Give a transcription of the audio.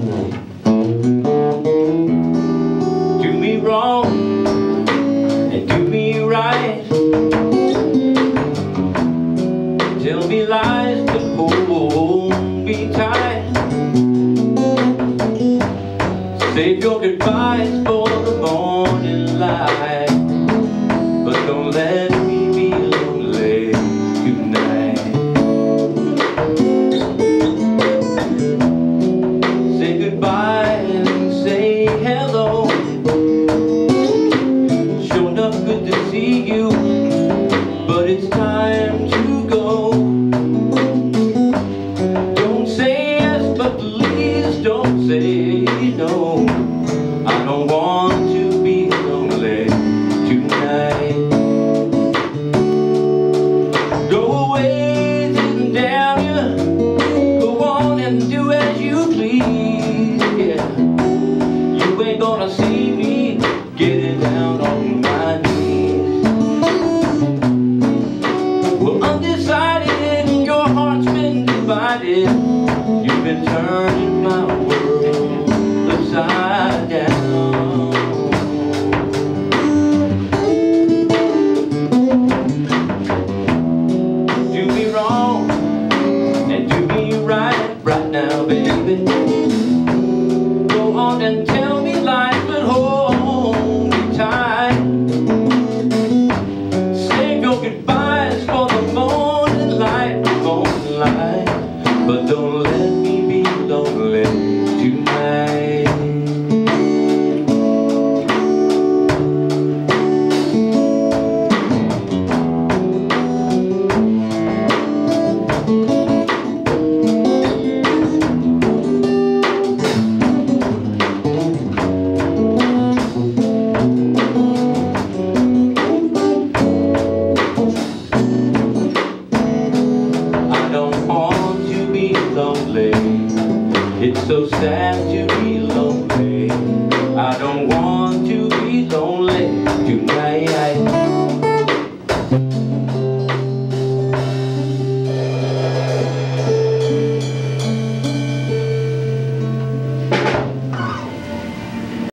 Do me wrong and do me right. Tell me lies but hold me tight. Save your goodbyes for the morning light, but don't let me be lonely tonight. Say goodbye and say hello. Sure enough good to see you, but it's time to go. Don't say yes, but please don't say no. I don't want to be lonely tonight. Go away, didn't damn you. Go on and do as you please. Yeah, you ain't gonna see me getting down on my knees. Well, undecided and your heart's been divided. You've been turning my world upside down. Do me wrong and do me right, right now, baby. Go on and tell me lies, but hold me tight. Save your goodbyes for the morning light, but don't let me be lonely tonight. I don't want to be lonely. It's so sad to be